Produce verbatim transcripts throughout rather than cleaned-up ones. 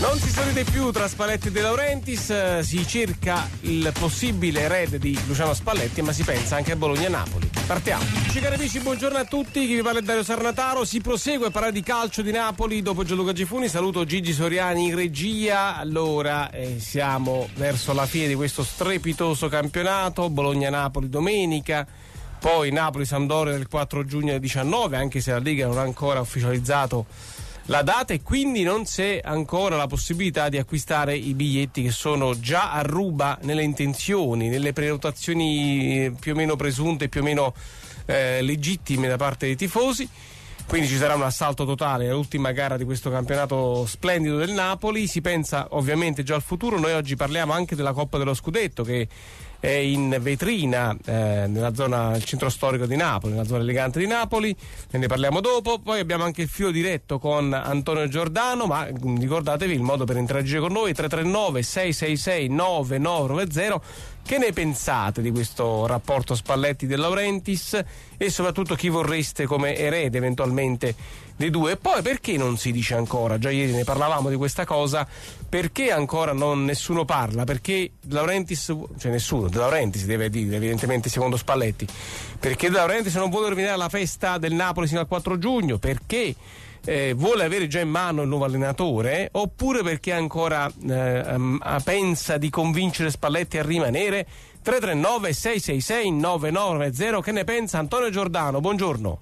Non si sorride più tra Spalletti e De Laurentiis, eh, si cerca il possibile erede di Luciano Spalletti, ma si pensa anche a Bologna-Napoli. Partiamo. Cari amici, buongiorno a tutti, chi vi parla è Dario Sarnataro. Si prosegue a parlare di calcio di Napoli dopo Gianluca Gifuni. Saluto Gigi Soriani in regia. Allora, eh, siamo verso la fine di questo strepitoso campionato. Bologna-Napoli domenica, poi Napoli-Sampdoria del quattro giugno alle diciannove, anche se la Lega non ha ancora ufficializzato la data e quindi non c'è ancora la possibilità di acquistare i biglietti che sono già a ruba nelle intenzioni, nelle prenotazioni più o meno presunte, più o meno eh, legittime da parte dei tifosi. Quindi ci sarà un assalto totale all'ultima gara di questo campionato splendido del Napoli. Si pensa ovviamente già al futuro. Noi oggi parliamo anche della Coppa dello Scudetto, che è in vetrina eh, nella zona, il centro storico di Napoli, nella zona elegante di Napoli, e ne parliamo dopo. Poi abbiamo anche il filo diretto con Antonio Giordano, ma ricordatevi il modo per interagire con noi: tre tre nove sei sei sei nove nove nove zero. Che ne pensate di questo rapporto Spalletti-De Laurentiis e soprattutto chi vorreste come erede eventualmente dei due? E poi perché non si dice ancora, già ieri ne parlavamo di questa cosa, perché ancora non nessuno parla? Perché De Laurentiis, cioè nessuno, De Laurentiis deve dire evidentemente secondo Spalletti, perché De Laurentiis non vuole rovinare la festa del Napoli sino al quattro giugno, perché Eh, vuole avere già in mano il nuovo allenatore, oppure perché ancora eh, pensa di convincere Spalletti a rimanere? Tre tre nove sei sei sei nove nove nove zero. Che ne pensa Antonio Giordano? Buongiorno.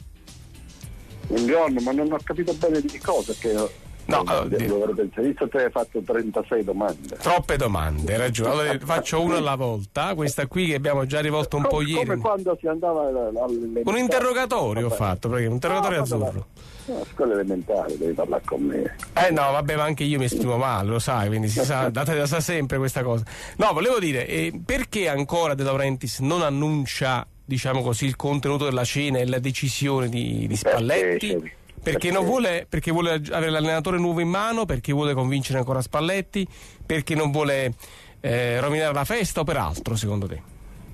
Buongiorno, ma non ho capito bene di cosa che no, eh, allora, devo pensare. Visto che hai fatto trentasei domande. Troppe domande, hai ragione. Allora faccio una alla volta, questa qui che abbiamo già rivolto un come, po' ieri. Come quando si andava alle un interrogatorio ho fatto, perché un interrogatorio no, azzurro. No, scuola elementare, devi parlare con me. Eh no, vabbè, ma anche io mi esprimo male, lo sai, quindi si sa, date, sa sempre questa cosa. No, volevo dire, eh, perché ancora De Laurentiis non annuncia, diciamo così, il contenuto della cena e la decisione di, di Spalletti? Perché, perché, perché non vuole, perché vuole avere l'allenatore nuovo in mano, perché vuole convincere ancora Spalletti, perché non vuole eh, rovinare la festa, o per altro, secondo te?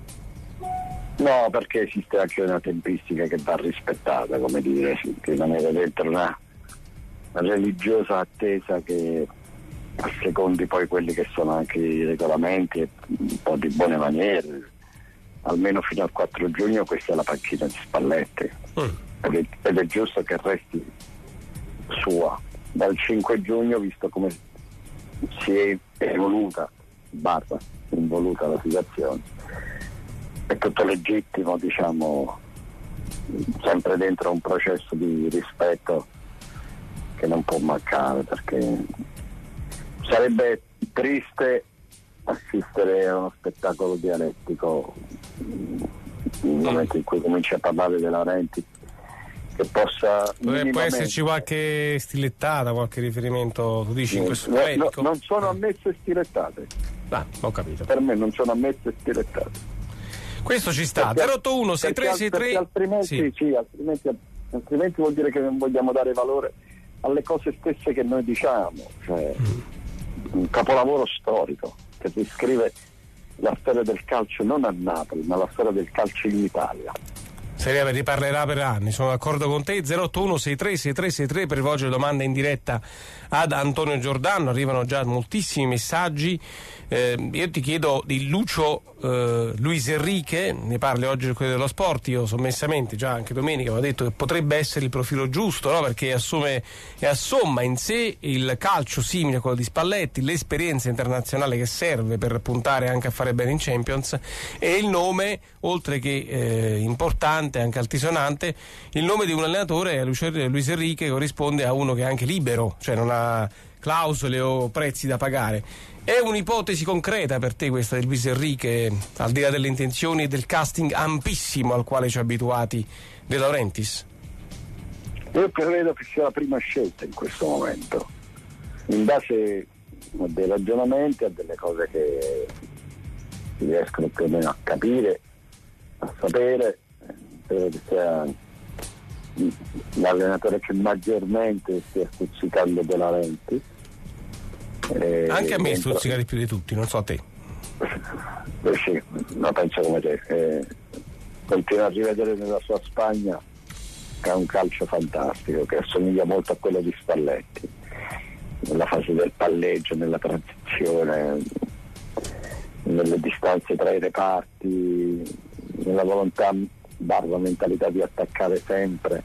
No, perché esiste anche una tempistica che va rispettata, come dire, che non era dentro una, una religiosa attesa che assecondi poi quelli che sono anche i regolamenti e un po' di buone maniere. Almeno fino al quattro giugno questa è la panchina di Spalletti mm. ed, è, ed è giusto che resti sua. Dal cinque giugno, visto come si è evoluta, barra involuta la situazione, è tutto legittimo, diciamo, sempre dentro un processo di rispetto che non può mancare, perché sarebbe triste assistere a uno spettacolo dialettico nel momento in cui comincia a parlare De Laurentiis, che possa minimamente... Può esserci qualche stilettata, qualche riferimento, tu dici, in questo no, momento? No, non sono ammesse stilettate. Ah, ho capito. Per me non sono ammesse stilettate. Questo ci sta. zero otto uno sei tre sei tre. Altrimenti, sì. Sì, altrimenti, altrimenti vuol dire che non vogliamo dare valore alle cose stesse che noi diciamo. Cioè, mm. un capolavoro storico che descrive la storia del calcio non a Napoli, ma la storia del calcio in Italia. Se ne riparlerà per anni, sono d'accordo con te. Zero otto uno sei tre sei tre sei tre per rivolgere domande in diretta ad Antonio Giordano. Arrivano già moltissimi messaggi. Eh, io ti chiedo di Lucio eh, Luis Enrique, ne parli oggi del Corriere dello Sport. Io sommessamente già anche domenica avevo detto che potrebbe essere il profilo giusto, no? Perché assume e assomma in sé il calcio simile a quello di Spalletti, l'esperienza internazionale che serve per puntare anche a fare bene in Champions, e il nome, oltre che eh, importante, anche altisonante, il nome di un allenatore, Luis Enrique, corrisponde a uno che è anche libero, cioè non ha clausole o prezzi da pagare. È un'ipotesi concreta per te questa di Luis Enrique, al di là delle intenzioni e del casting ampissimo al quale ci ha abituati De Laurentiis? Io credo che sia la prima scelta in questo momento, in base a dei ragionamenti, a delle cose che si riescono più o meno a capire, a sapere. Credo che sia l'allenatore che maggiormente stia stuzzicando De Laurentiis. Eh, anche a me dentro... stuzzica di più di tutti, non so a te. Eh sì, no, penso come te. Eh, continuo a rivedere nella sua Spagna che ha un calcio fantastico, che assomiglia molto a quello di Spalletti. nella fase del palleggio, nella transizione, nelle distanze tra i reparti, nella volontà barra mentalità di attaccare sempre,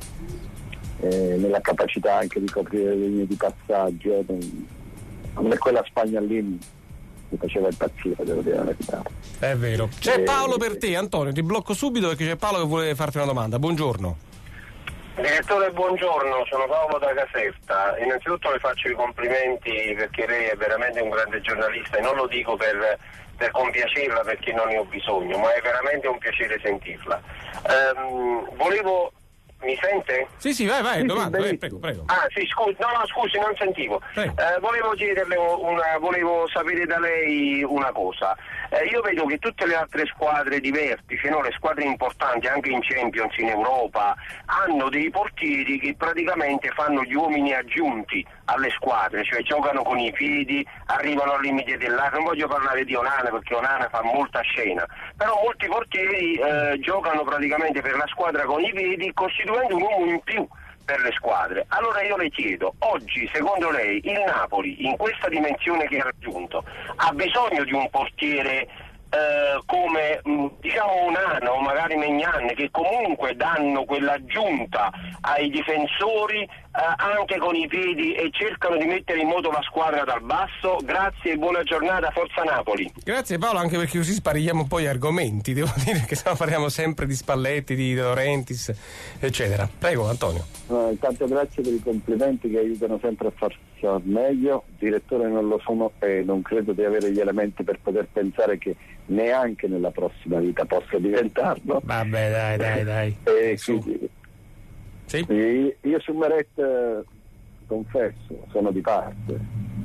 eh, nella capacità anche di coprire le linee di passaggio. Come quella Spagna lì mi faceva impazzire, devo dire la verità. È vero. C'è e... Paolo per te, Antonio, ti blocco subito perché c'è Paolo che vuole farti una domanda. Buongiorno. Direttore, buongiorno, sono Paolo da Caserta. Innanzitutto le faccio i complimenti perché lei è veramente un grande giornalista e non lo dico per, per compiacerla perché non ne ho bisogno, ma è veramente un piacere sentirla. Ehm, volevo... Mi sente? Sì, sì, vai, vai, sì, domanda, sì, vai, prego, prego. Ah, sì, scusi, no, no, scusi, non sentivo. Eh, volevo chiederle una, volevo sapere da lei una cosa. Eh, io vedo che tutte le altre squadre di vertice, no, le squadre importanti, anche in Champions, in Europa, hanno dei portieri che praticamente fanno gli uomini aggiunti alle squadre, cioè giocano con i piedi, arrivano al limite dell'area. Non voglio parlare di Onana perché Onana fa molta scena, però molti portieri eh, giocano praticamente per la squadra con i piedi, costituendo un uomo in più per le squadre. Allora io le chiedo, oggi secondo lei il Napoli in questa dimensione che ha raggiunto ha bisogno di un portiere eh, come mh, diciamo Onana o magari Maignan, che comunque danno quell'aggiunta ai difensori eh, anche con i piedi e cercano di mettere in moto la squadra dal basso? Grazie e buona giornata, forza Napoli. Grazie Paolo, anche perché così sparigliamo un po' gli argomenti, devo dire che sennò parliamo sempre di Spalletti, di De Laurentiis, eccetera. Prego Antonio. No, intanto grazie per i complimenti che aiutano sempre a far meglio. Direttore, non lo sono e non credo di avere gli elementi per poter pensare che neanche nella prossima vita possa diventarlo. Vabbè, dai, dai, dai. E Su. quindi, sì? io, io su Meret confesso, sono di parte.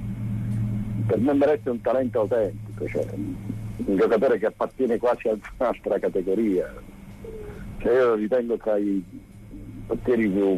Per me Meret è un talento autentico, cioè un giocatore che appartiene quasi ad un'altra categoria. Cioè, io lo ritengo tra i portieri più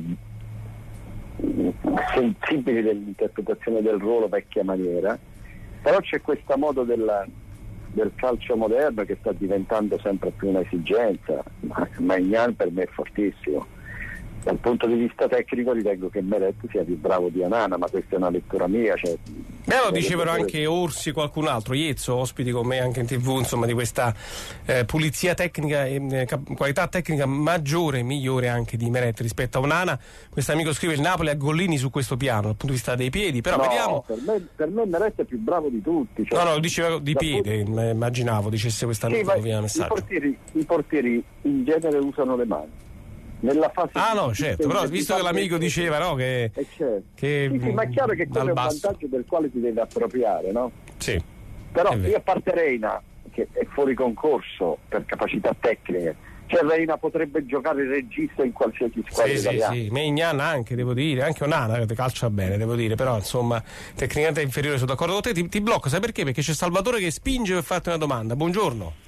sensibili dell'interpretazione del ruolo vecchia maniera, però c'è questo modo della, del calcio moderno che sta diventando sempre più un'esigenza. Maignan per me è fortissimo. Dal punto di vista tecnico ritengo che Meret sia più bravo di Onana, ma questa è una lettura mia. Cioè, Beh, lo dicevano anche Orsi e qualcun altro, Iezzo, ospiti con me anche in tv, insomma, di questa eh, pulizia tecnica e eh, cap- qualità tecnica maggiore e migliore anche di Meret rispetto a Onana. Questo amico scrive: il Napoli ha Gollini su questo piano dal punto di vista dei piedi, però no, vediamo. Per me, per me Meret è più bravo di tutti. Cioè, no, no, lo diceva di piede, punto... immaginavo dicesse questa sì, amico via messaggio. I portieri, I portieri in genere usano le mani. Nella fase ah no, certo, però visto che l'amico diceva no, che, eh certo. che sì, sì, ma è chiaro che quello è un basso. vantaggio del quale ti devi appropriare, no? Sì. Però io a parte Reina, che è fuori concorso per capacità tecniche, cioè Reina potrebbe giocare il regista in qualsiasi squadra sì, italiana. Sì, sì, Maignan anche, devo dire, anche Onana che calcia bene, devo dire, però insomma tecnicamente inferiore, sono d'accordo con te, ti, ti blocco, sai perché? Perché c'è Salvatore che spinge per farti una domanda. Buongiorno.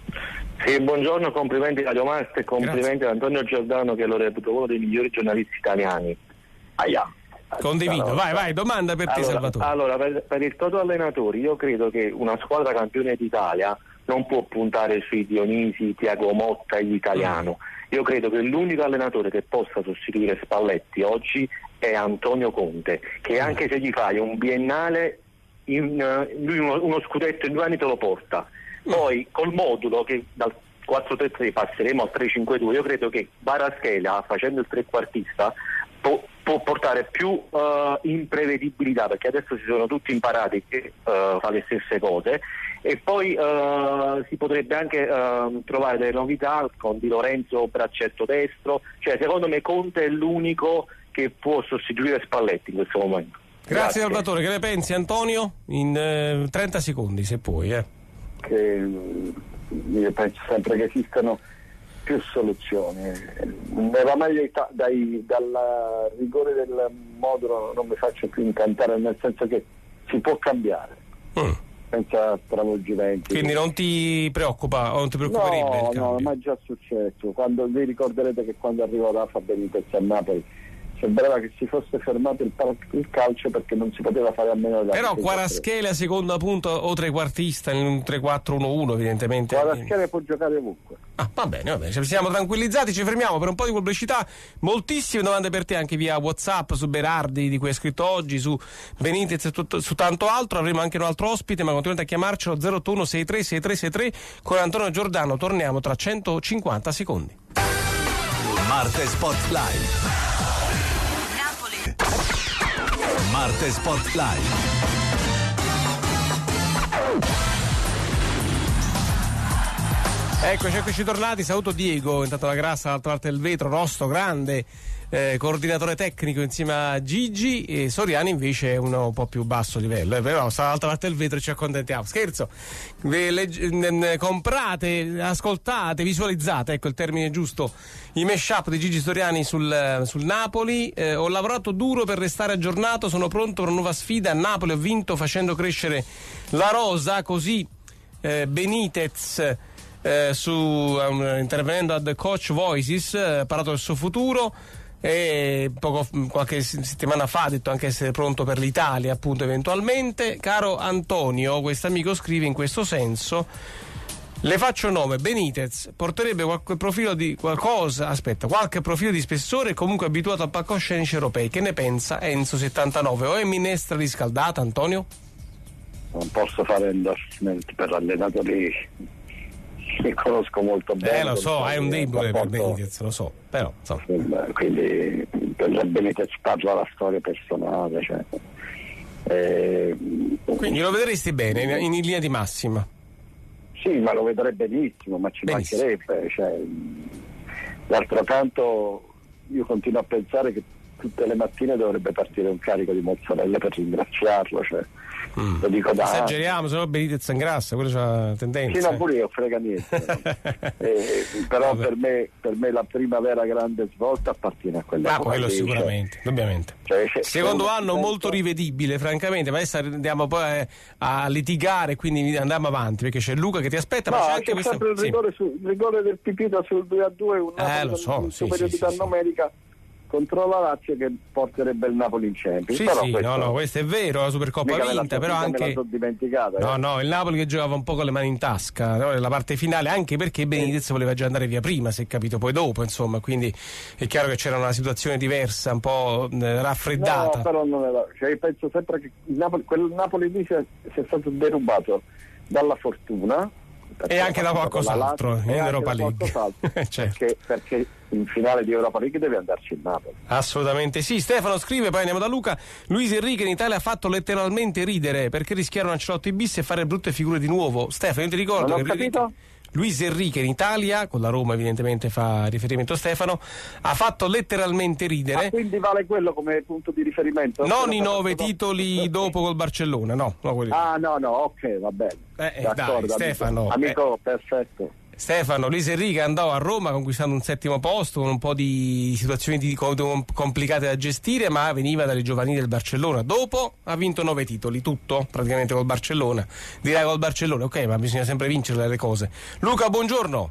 Sì, buongiorno, complimenti a Radio Master e complimenti ad Antonio Giordano che lo reputo uno dei migliori giornalisti italiani. Aia. Condivido, allora, vai, vai, domanda per te allora, Salvatore. Allora, per, per il toto allenatori, io credo che una squadra campione d'Italia non può puntare sui Dionisi, Tiago Motta e gli Italiano. Io credo che l'unico allenatore che possa sostituire Spalletti oggi è Antonio Conte, che anche se gli fai un biennale, in, lui uno, uno scudetto in due anni te lo porta. Poi col modulo che dal quattro tre tre passeremo al tre cinque due, io credo che Kvaratskhelia facendo il trequartista può, può portare più uh, imprevedibilità, perché adesso si sono tutti imparati che uh, fa le stesse cose, e poi uh, si potrebbe anche uh, trovare delle novità con Di Lorenzo braccetto destro, cioè secondo me Conte è l'unico che può sostituire Spalletti in questo momento. Grazie, Grazie. Salvatore, che ne pensi Antonio? In eh, trenta secondi se puoi eh. Che io penso sempre che esistano più soluzioni. Ne va meglio dai, dal rigore del modulo, non mi faccio più incantare, nel senso che si può cambiare mm. senza stravolgimenti. Quindi non ti preoccupa o non ti preoccuperebbe? No, il no, ma è già successo. Quando vi ricorderete che quando arrivò Rafa Benitez a Napoli sembrava che si fosse fermato il, il calcio perché non si poteva fare a meno della però Kvaratskhelia secondo punto o trequartista in un tre quattro uno uno evidentemente Kvaratskhelia può giocare ovunque. Ah, va bene, va bene, ci siamo tranquillizzati, ci fermiamo per un po' di pubblicità. Moltissime domande per te anche via WhatsApp, su Berardi di cui hai scritto oggi, su Benitez e tutto, su tanto altro. Avremo anche un altro ospite, ma continuate a chiamarcelo zero otto uno sei tre sei tre sei tre. Con Antonio Giordano torniamo tra centocinquanta secondi. Marte Spotlight. Napoli. Marte Spotlight. Eccoci, eccoci tornati. Saluto Diego, intanto la grassa dall'altra parte del vetro, nostro grande eh, coordinatore tecnico insieme a Gigi, e Soriani invece è uno un po' più basso livello, eh, però sta dall'altra parte del vetro e ci accontentiamo. Scherzo, ve legge, ne, comprate, ascoltate, visualizzate, ecco il termine giusto, i mashup di Gigi Soriani sul, sul Napoli. Eh, ho lavorato duro per restare aggiornato, sono pronto per una nuova sfida. A Napoli ho vinto facendo crescere la rosa, così eh, Benitez Eh, su um, intervenendo ad Coach Voices, ha eh, parlato del suo futuro e poco, qualche settimana fa ha detto anche essere pronto per l'Italia, appunto, eventualmente. Caro Antonio, questo amico scrive in questo senso: le faccio nome, Benitez porterebbe qualche profilo di qualcosa, aspetta, qualche profilo di spessore e comunque abituato a palcoscenici europei. Che ne pensa Enzo settantanove? O è minestra riscaldata, Antonio? Non posso fare endorsement per allenatori che conosco molto bene. Eh, lo so, hai un debole per Benitez, lo so, però insomma. Quindi per Benitez parla la storia personale, cioè, eh, quindi lo vedresti bene in, in linea di massima? Sì, ma lo vedrei benissimo, ma ci benissimo. mancherebbe, cioè, d'altro canto io continuo a pensare che tutte le mattine dovrebbe partire un carico di mozzarella per ringraziarlo, cioè, mm. lo dico da esageriamo, se no Benitez ingrassa, quello c'ha tendenza. Sì, no, pure io frega niente. eh, però per me, per me la prima vera grande svolta appartiene a quella. Ah, quello lì, sicuramente, cioè, ovviamente. Cioè, se, Secondo anno penso... molto rivedibile, francamente, ma adesso andiamo poi a litigare, quindi andiamo avanti, perché c'è Luca che ti aspetta, no, ma c'è c'è anche questo... sempre il rigore, sì. su, il rigore del Pipita sul due a due, un eh, lo so, sì, superiorità sì, numerica contro la Lazio che porterebbe il Napoli in Champions. Sì, però sì, questo, no, no, questo è vero, la Supercoppa vinta, però anche... Me la dimenticata, no, eh. no, il Napoli che giocava un po' con le mani in tasca, no, nella parte finale, anche perché Benitez voleva già andare via prima, si è capito, poi dopo, insomma, quindi è chiaro che c'era una situazione diversa, un po' eh, raffreddata. No, però non era, cioè io penso sempre che il Napoli, quel Napoli lì sia, sia stato derubato dalla fortuna e anche da qualcos'altro in Europa League. Certo. perché, perché in finale di Europa League deve andarci il Napoli. Assolutamente sì. Stefano scrive, poi andiamo da Luca: Luis Enrique in Italia ha fatto letteralmente ridere, perché rischiare un Ancelotti bis e fare brutte figure di nuovo. Stefano, io ti ricordo non ho che capito? Luis Enrique in Italia, con la Roma evidentemente fa riferimento Stefano, ha fatto letteralmente ridere. Ah, quindi vale quello come punto di riferimento? Non i nove titoli dopo col Barcellona, no, no quelli. Ah no no, ok, va bene. Eh, dai, Stefano. Amico, eh. perfetto. Stefano, Luis Enrique andò a Roma conquistando un settimo posto con un po' di situazioni di complicate da gestire, ma veniva dalle giovanili del Barcellona. Dopo ha vinto nove titoli, tutto praticamente col Barcellona. Direi col Barcellona, ok, ma bisogna sempre vincere le cose. Luca, buongiorno.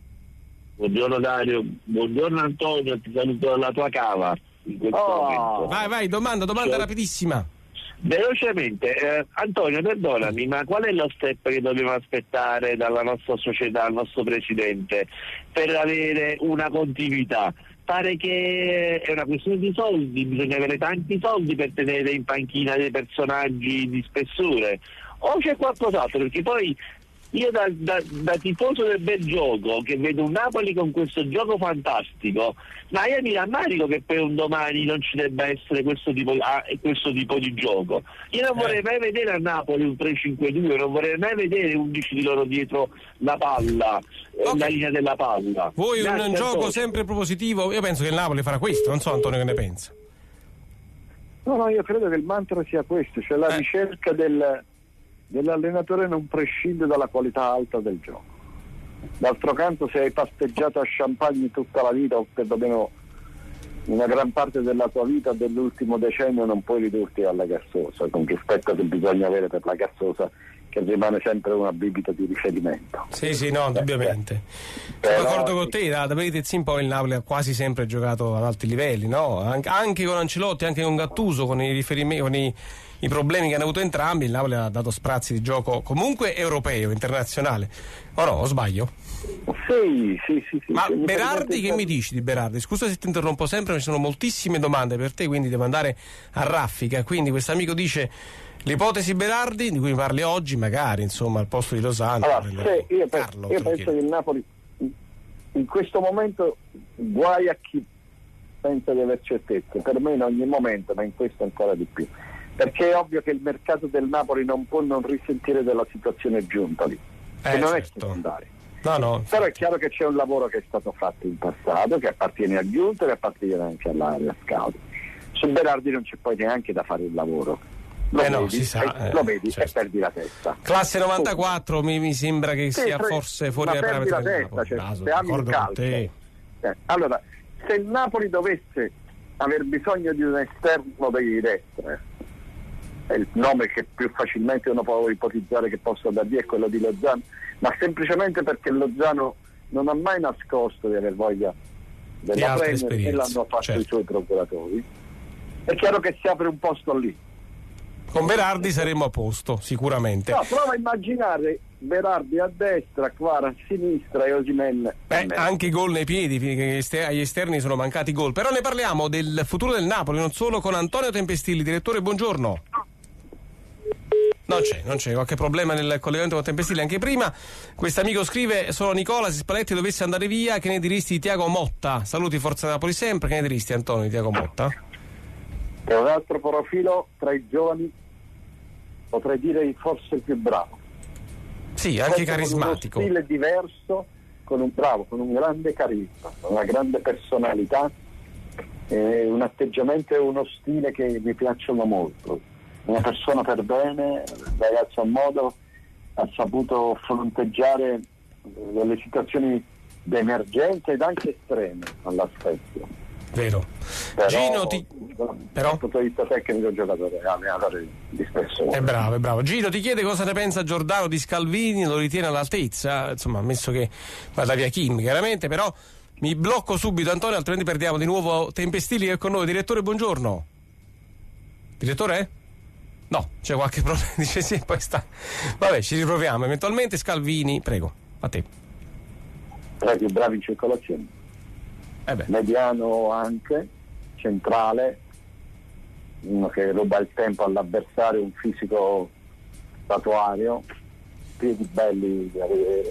Buongiorno Dario, buongiorno Antonio, ti saluto dalla tua cava in questo oh. momento. Vai, vai, domanda, domanda cioè... rapidissima. Velocemente, eh, Antonio, perdonami, ma qual è lo step che dobbiamo aspettare dalla nostra società, dal nostro presidente, per avere una continuità? Pare che è una questione di soldi, bisogna avere tanti soldi per tenere in panchina dei personaggi di spessore, o c'è qualcos'altro? Perché poi io da, da, da tifoso del bel gioco, che vedo un Napoli con questo gioco fantastico, ma io mi rammarico che per un domani non ci debba essere questo tipo, ah, questo tipo di gioco. Io non vorrei mai vedere a Napoli un tre cinque due, non vorrei mai vedere undici di loro dietro la palla, okay. La linea della palla. Voi Grazie, un gioco Antonio. sempre propositivo, io penso che il Napoli farà questo, non so Antonio che ne pensa. No, no, io credo che il mantra sia questo, cioè la eh. ricerca del... dell'allenatore non prescinde dalla qualità alta del gioco. D'altro canto, se hai pasteggiato a champagne tutta la vita, o perlomeno una gran parte della tua vita dell'ultimo decennio, non puoi ridurti alla gassosa, con rispetto che bisogna avere per la gassosa, che che rimane sempre una bibita di riferimento. Sì, sì, no, indubbiamente. Sono d'accordo con te, da Benitez in poi il Napoli ha quasi sempre giocato ad alti livelli, no? Anche, anche con Ancelotti, anche con Gattuso, con i riferimenti, con i, i problemi che hanno avuto entrambi, il Napoli ha dato sprazzi di gioco comunque europeo, internazionale. O no, o sbaglio? Sì, sì, sì. sì Ma sì, Berardi, che mi mi dici di Berardi? Scusa se ti interrompo sempre, ma ci sono moltissime domande per te, quindi devo andare a raffica. Quindi questo amico dice: l'ipotesi Berardi, di cui parli oggi, magari, insomma, al posto di Lozano. Allora, se io, penso, Carlo, io penso che il Napoli in questo momento, guai a chi pensa di aver certezze, per me in ogni momento, ma in questo ancora di più, perché è ovvio che il mercato del Napoli non può non risentire della situazione giunta lì, eh, che non certo. è secondaria. No, no. Però è chiaro che c'è un lavoro che è stato fatto in passato, che appartiene a Giunta e appartiene anche all'area scout. Su Berardi non c'è poi neanche da fare il lavoro. Lo eh no, vedi, si sa, e, eh, lo vedi certo. e perdi la testa. Classe novantaquattro mi, mi sembra che sì, sia tre, forse fuori ma dai perdi parametri la del testa, Napoli. cioè, Caso, se ami il d'accordo con calcio. te. Eh, allora, se il Napoli dovesse aver bisogno di un esterno di destra, è il nome che più facilmente uno può ipotizzare che possa dar via è quello di Lozano, ma semplicemente perché Lozano non ha mai nascosto di aver voglia della Premier e l'hanno fatto certo. i suoi procuratori. È chiaro che si apre un posto lì. Con Berardi saremmo a posto, sicuramente. No, prova a immaginare Berardi a destra, Kvara a sinistra e Osimhen. Beh, anche gol nei piedi, che agli esterni sono mancati gol. Però ne parliamo del futuro del Napoli, non solo, con Antonio Tempestilli. Direttore, buongiorno. Non c'è, non c'è, qualche problema nel collegamento con Tempestilli anche prima. Quest'amico scrive: sono Nicola, se Spalletti dovesse andare via, che ne diresti di Tiago Motta? Saluti, Forza Napoli sempre, che ne diresti, Antonio, di Tiago Motta? È un altro profilo tra i giovani, potrei dire forse il più bravo. Sì, anche forse carismatico. Con uno stile diverso, con un bravo, con un grande carisma, con una grande personalità, eh, un atteggiamento e uno stile che mi piacciono molto. Una persona per bene, un ragazzo a modo, ha saputo fronteggiare delle situazioni di emergenza ed anche estreme all'aspetto. Vero. Però, Gino ti... Però dal punto di vista tecnico, giocatore allenatore di spessore. È bravo, è bravo. Gino ti chiede cosa ne pensa Giordano di Scalvini, lo ritiene all'altezza, insomma, ammesso che vada via Kim, chiaramente, però mi blocco subito, Antonio, altrimenti perdiamo di nuovo Tempestilli che è con noi. Direttore, buongiorno. Direttore? No, c'è qualche problema, dice sì, poi sta. Vabbè, ci riproviamo. Eventualmente Scalvini, prego, a te. Tra i più bravi in circolazione. Eh beh. Mediano anche, centrale, uno che ruba il tempo all'avversario, un fisico statuario, piedi belli da vedere.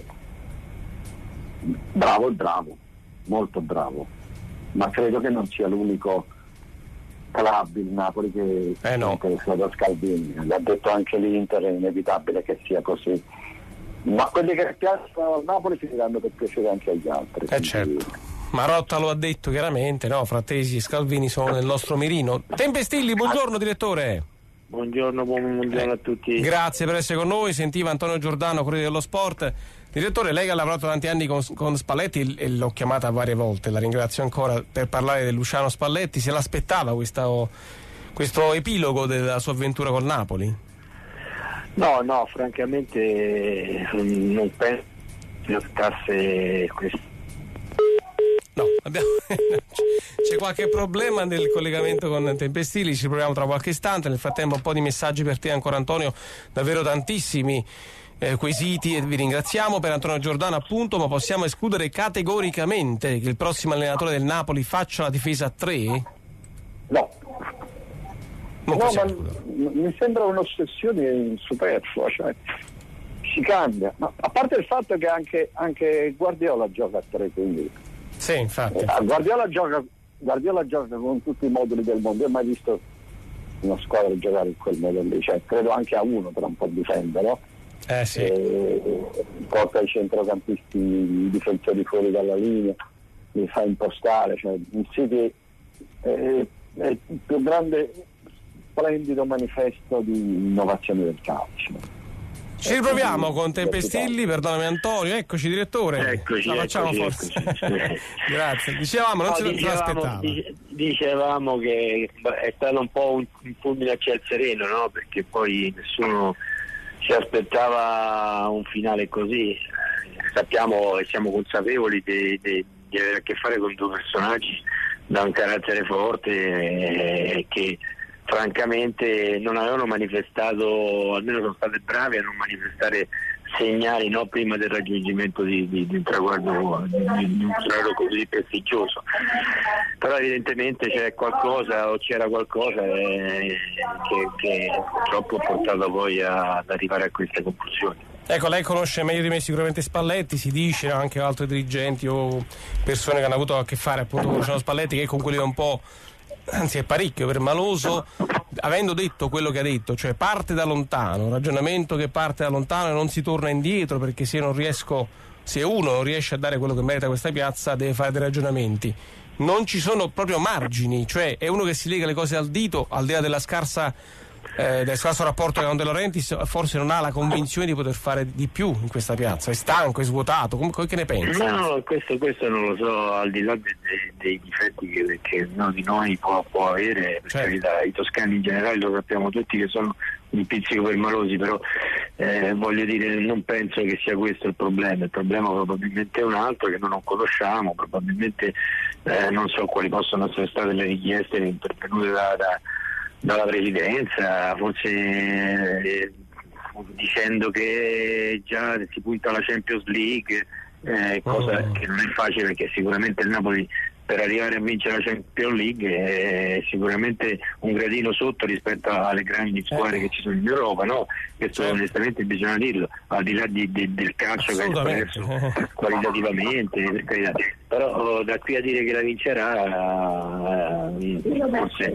Bravo e bravo, molto bravo, ma credo che non sia l'unico club il Napoli che eh no. è interessato a Scalvini. L'ha detto anche l'Inter, è inevitabile che sia così, ma quelli che piacciono al Napoli finiranno per piacere anche agli altri. Eh certo. Marotta lo ha detto chiaramente, no? Frattesi e Scalvini sono nel nostro mirino. Tempestilli, buongiorno direttore. Buongiorno, buon, buongiorno eh, a tutti. Grazie per essere con noi. Sentiva Antonio Giordano, Corriere dello Sport. Direttore, lei che ha lavorato tanti anni con, con Spalletti e l'ho chiamata varie volte, la ringrazio ancora, per parlare del Luciano Spalletti. Se l'aspettava questo, questo epilogo della sua avventura col Napoli? No, no, francamente non penso che aspettasse questo. No, abbiamo... c'è qualche problema nel collegamento con Tempestilli, ci proviamo tra qualche istante. Nel frattempo un po' di messaggi per te ancora, Antonio, davvero tantissimi eh, quesiti, e vi ringraziamo. Per Antonio Giordano appunto, ma possiamo escludere categoricamente che il prossimo allenatore del Napoli faccia la difesa a tre? No. Non no, ma escludere. mi sembra un'ossessione superflua, cioè si cambia, ma a parte il fatto che anche, anche Guardiola gioca a tre, quindi sì, infatti. Eh, Guardiola gioca, Guardiola gioca con tutti i moduli del mondo. Io ho mai visto una squadra giocare in quel modo lì, cioè credo anche a uno per un po' difende, no? Eh sì. E, porta i centrocampisti, i difensori fuori dalla linea, li fa impostare, cioè il City è, è il più grande, splendido manifesto di innovazione del calcio. Ci riproviamo con Tempestilli, perdonami Antonio, eccoci direttore. Eccoci, la facciamo eccoci, forse. eccoci. Grazie, dicevamo, non no, ce lo dicevamo, aspettava. Dicevamo che è stato un po' un, un fulmine a ciel sereno, no? Perché poi nessuno si aspettava un finale così. Eh, sappiamo e siamo consapevoli di, di, di avere a che fare con due personaggi da un carattere forte e che francamente non avevano manifestato, almeno sono state bravi a non manifestare segnali, no, prima del raggiungimento di, di, di un traguardo di, di un traguardo così prestigioso. Però evidentemente c'è qualcosa o c'era qualcosa eh, che, che purtroppo ha portato poi a, ad arrivare a queste conclusioni. Ecco, lei conosce meglio di me sicuramente Spalletti, si dice anche altri dirigenti o persone che hanno avuto a che fare appunto con Luciano Spalletti, che con quelli è un po', anzi è parecchio permaloso, avendo detto quello che ha detto, cioè parte da lontano, un ragionamento che parte da lontano e non si torna indietro, perché se non riesco, se uno non riesce a dare quello che merita questa piazza deve fare dei ragionamenti. Non ci sono proprio margini, cioè è uno che si lega le cose al dito, al di là della scarsa Eh, del scarso rapporto con De Laurentiis, forse non ha la convinzione di poter fare di più in questa piazza, è stanco, è svuotato, comunque che ne pensi? No, questo, questo non lo so, al di là de, de, dei difetti che, che uno di noi può, può avere, per certo. carità, i toscani in generale lo sappiamo tutti che sono un pizzico permalosi, però eh, voglio dire, non penso che sia questo il problema, il problema probabilmente è un altro che noi non conosciamo, probabilmente eh, non so quali possono essere state le richieste intervenute da, da dalla presidenza, forse eh, dicendo che già si punta alla Champions League, eh, cosa oh. che non è facile, perché sicuramente il Napoli per arrivare a vincere la Champions League è sicuramente un gradino sotto rispetto alle grandi squadre eh. che ci sono in Europa, no? Questo certo. onestamente bisogna dirlo, al di là di, di, del calcio che è perso qualitativamente, per carità. Però da qui a dire che la vincerà eh, forse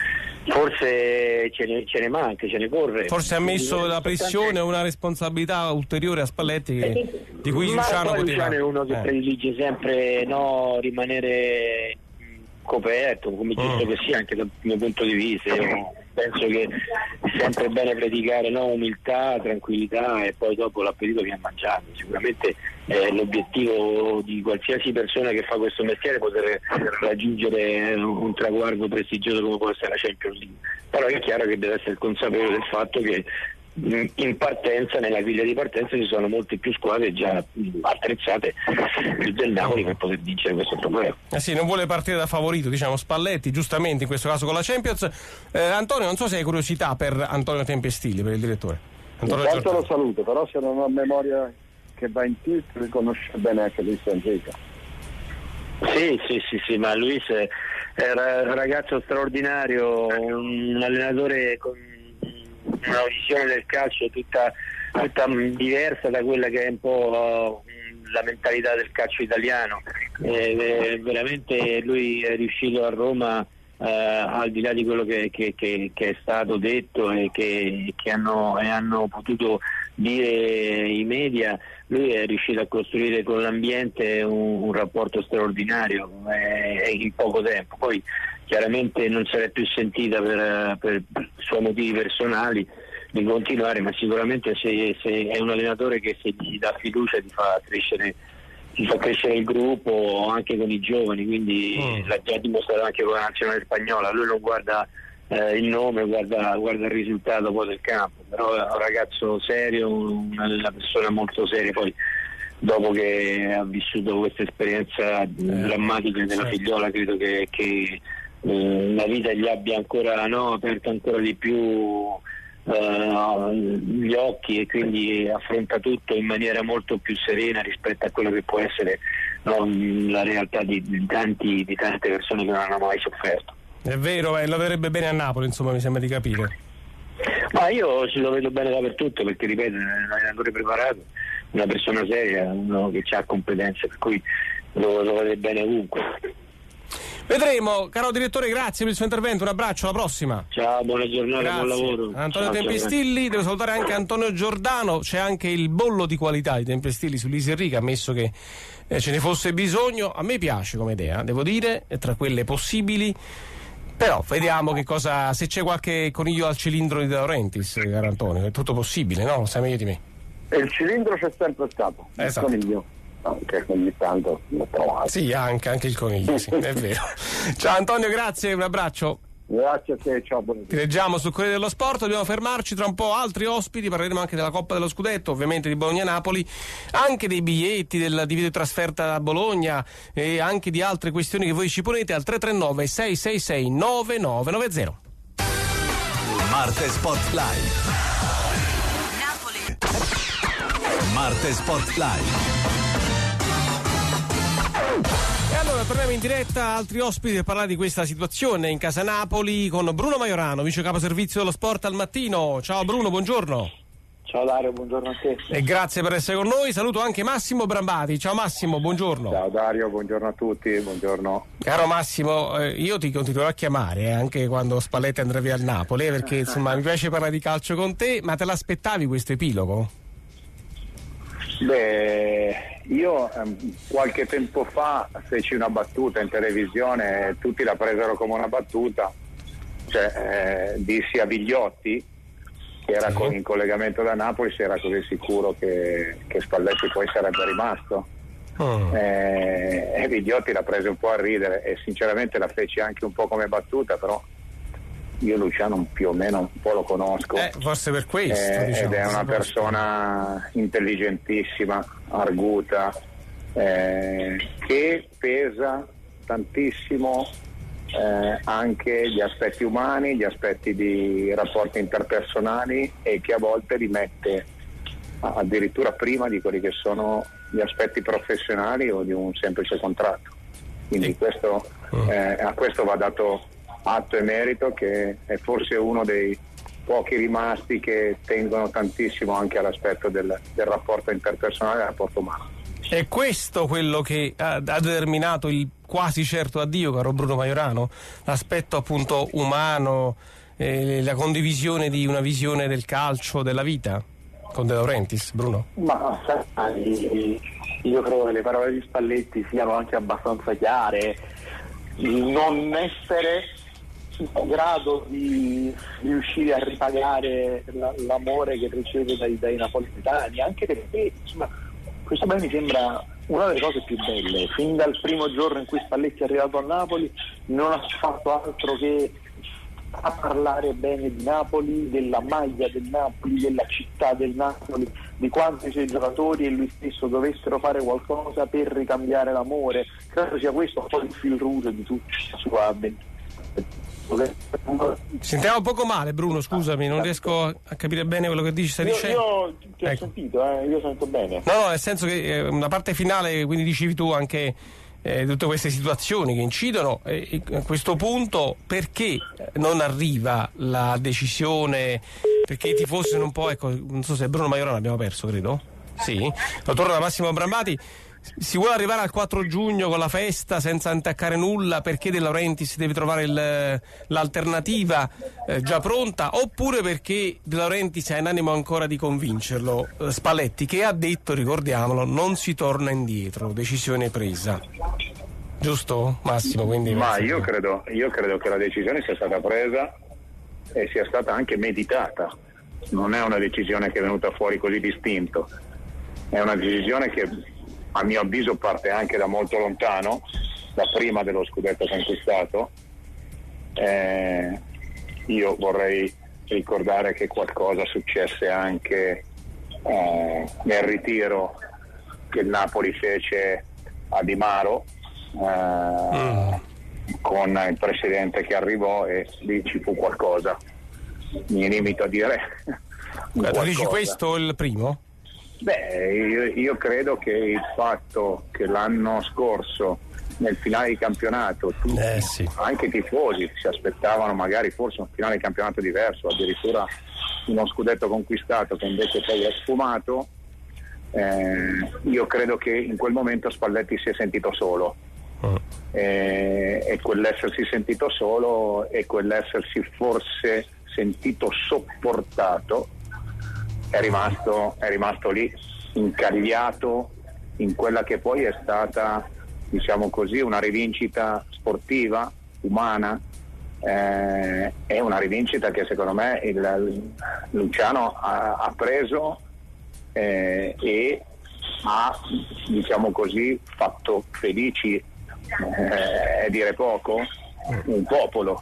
Forse ce ne, ce ne manca, ce ne corre. Forse ha messo la pressione o una responsabilità ulteriore a Spalletti che, di cui Luciano poteva. Luciano è uno che eh. predilige sempre no, rimanere coperto, come giusto mm. che sia, anche dal mio punto di vista. Io penso che è sempre bene predicare no, umiltà, tranquillità e poi dopo l'appetito viene mangiato. Sicuramente è l'obiettivo di qualsiasi persona che fa questo mestiere poter raggiungere un traguardo prestigioso come può essere la Champions League. Però è chiaro che deve essere consapevole del fatto che in partenza, nella griglia di partenza ci sono molte più squadre già attrezzate più del Napoli per poter vincere questo problema. Eh sì, non vuole partire da favorito, diciamo Spalletti, giustamente in questo caso con la Champions. Eh, Antonio, non so se hai curiosità per Antonio Tempestilli, per il direttore. Antonio Intanto lo saluto, però se non ho memoria che va in tilt, riconosce bene anche Luis Enrique. Sì, sì, sì, sì, ma Luis era un ragazzo straordinario, un allenatore con una visione del calcio tutta, tutta diversa da quella che è un po' la mentalità del calcio italiano. Eh, veramente lui è riuscito a Roma eh, al di là di quello che, che, che, che è stato detto e che, che hanno, e hanno potuto dire i media, lui è riuscito a costruire con l'ambiente un, un rapporto straordinario eh, in poco tempo. Poi chiaramente non sarà più sentita per, per suoi motivi personali di continuare, ma sicuramente se, se è un allenatore che se gli dà fiducia ti fa crescere ti fa crescere il gruppo anche con i giovani, quindi mm. l'ha già dimostrato anche con la nazionale spagnola. Lui non guarda eh, il nome, guarda, guarda il risultato poi del campo, però è un ragazzo serio, una, una persona molto seria. Poi dopo che ha vissuto questa esperienza eh, drammatica della sì. figliola, credo che, che eh, la vita gli abbia ancora no, aperto ancora di più Uh, gli occhi e quindi affronta tutto in maniera molto più serena rispetto a quello che può essere no, la realtà di, di, tanti, di tante persone che non hanno mai sofferto. È vero, eh, lo vedrebbe bene a Napoli, insomma, mi sembra di capire. Ma io ce lo vedo bene dappertutto, perché ripeto, è un allenatore preparato, una persona seria, uno che ha competenze, per cui lo, lo vede bene ovunque. Vedremo, caro direttore, grazie per il suo intervento, un abbraccio, alla prossima. Ciao, buona giornata, grazie. Buon lavoro. Antonio ciao, Tempestilli, ciao. devo salutare anche Antonio Giordano, c'è anche il bollo di qualità di Tempestilli su Luis Enrique, ammesso che eh, ce ne fosse bisogno. A me piace come idea, devo dire, è tra quelle possibili, però vediamo che cosa, se c'è qualche coniglio al cilindro di De Laurentiis, caro Antonio, è tutto possibile, no? Lo sai meglio di me. E il cilindro c'è sempre stato, esatto. Il coniglio. Anche ogni tanto l'ho trovato. Sì, anche, anche il coniglio, sì, è vero. Ciao Antonio, grazie, un abbraccio. Grazie a te, ciao. Ti leggiamo sul Corriere dello Sport, dobbiamo fermarci tra un po', altri ospiti, parleremo anche della Coppa dello Scudetto, ovviamente di Bologna-Napoli, anche dei biglietti, del, di video trasferta a Bologna e anche di altre questioni che voi ci ponete al tre tre nove sei sei sei nove nove nove zero. Marte Spotlight. Napoli. Marte Spotlight. E allora torniamo in diretta, altri ospiti per parlare di questa situazione in casa Napoli con Bruno Majorano, vice capo servizio dello sport al mattino. Ciao Bruno, buongiorno. Ciao Dario, buongiorno a te. E grazie per essere con noi. Saluto anche Massimo Brambati. Ciao Massimo, buongiorno. Ciao Dario, buongiorno a tutti, buongiorno. Caro Massimo, eh, io ti continuerò a chiamare eh, anche quando Spalletti andrà via al Napoli, eh, perché insomma mi piace parlare di calcio con te, ma te l'aspettavi questo epilogo? Beh, io ehm, qualche tempo fa feci una battuta in televisione e tutti la presero come una battuta, cioè eh, dissi a Vigliotti, che era con, in collegamento da Napoli, se era così sicuro che, che Spalletti poi sarebbe rimasto. Oh. Eh, e Vigliotti la prese un po' a ridere e sinceramente la feci anche un po' come battuta, però io Luciano più o meno un po' lo conosco, eh, forse per questo, eh, diciamo, ed è una persona intelligentissima, arguta, eh, che pesa tantissimo eh, anche gli aspetti umani, gli aspetti di rapporti interpersonali, e che a volte li mette addirittura prima di quelli che sono gli aspetti professionali o di un semplice contratto. Quindi questo, eh, a questo va dato atto e merito, che è forse uno dei pochi rimasti che tengono tantissimo anche all'aspetto del, del rapporto interpersonale e del rapporto umano. È questo quello che ha, ha determinato il quasi certo addio, caro Bruno Majorano? L'aspetto appunto umano, eh, la condivisione di una visione del calcio, della vita con De Laurentiis, Bruno? Ma sai, io credo che le parole di Spalletti siano anche abbastanza chiare. Non essere in grado di riuscire a ripagare la, l'amore che riceve dai, dai napoletani, anche perché insomma questo mi sembra una delle cose più belle. Fin dal primo giorno in cui Spalletti è arrivato a Napoli non ha fatto altro che a parlare bene di Napoli, della maglia del Napoli, della città del Napoli, di quanti suoi giocatori e lui stesso dovessero fare qualcosa per ricambiare l'amore. Credo sia questo un po' il fil rouge di tutta la sua avventura. Sentiamo un poco male, Bruno, scusami, non riesco a capire bene quello che dici, stai io, dicendo? Io ti ho ecco. sentito, eh, io sento bene. No, no, nel senso che eh, una parte finale, quindi dicevi tu anche eh, tutte queste situazioni che incidono, eh, a questo punto perché non arriva la decisione, perché i tifosi sono un po', ecco, non so se Bruno Majorano l'abbiamo perso, credo? Sì, lo torno da Massimo Brambati. Si vuole arrivare al quattro giugno con la festa senza attaccare nulla perché De Laurentiis deve trovare il, l'alternativa eh, già pronta, oppure perché De Laurentiis ha in animo ancora di convincerlo? Spalletti, che ha detto, ricordiamolo, non si torna indietro, decisione presa. Giusto Massimo? Quindi ma io credo, io credo che la decisione sia stata presa e sia stata anche meditata. Non è una decisione che è venuta fuori così distinto, è una decisione che a mio avviso parte anche da molto lontano, da prima dello scudetto conquistato. Eh, io vorrei ricordare che qualcosa successe anche eh, nel ritiro che il Napoli fece a Di Maro eh, mm. con il presidente che arrivò, e lì ci fu qualcosa. Mi limito a dire tu dici questo il primo? Beh, io, io credo che il fatto che l'anno scorso nel finale di campionato tutti, eh sì. anche i tifosi si aspettavano magari forse un finale di campionato diverso, addirittura uno scudetto conquistato che invece poi è sfumato, eh, io credo che in quel momento Spalletti si è sentito solo mm. eh, e quell'essersi sentito solo e quell'essersi forse sentito sopportato è rimasto, è rimasto lì incagliato in quella che poi è stata, diciamo così, una rivincita sportiva, umana, eh, è una rivincita che secondo me il, il Luciano ha, ha preso eh, e ha, diciamo così, fatto felici, eh, è dire poco, un popolo.